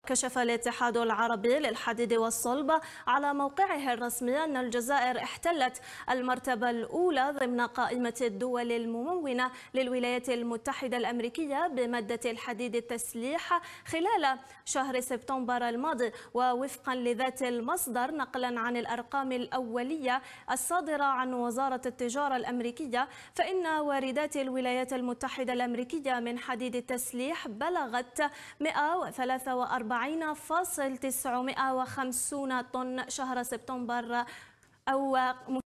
كشف الاتحاد العربي للحديد والصلب على موقعه الرسمي أن الجزائر احتلت المرتبة الأولى ضمن قائمة الدول الممونة للولايات المتحدة الأمريكية بمادة الحديد التسليح خلال شهر سبتمبر الماضي. ووفقا لذات المصدر نقلا عن الأرقام الأولية الصادرة عن وزارة التجارة الأمريكية، فإن واردات الولايات المتحدة الأمريكية من حديد التسليح بلغت 143.950 طن شهر سبتمبر، أو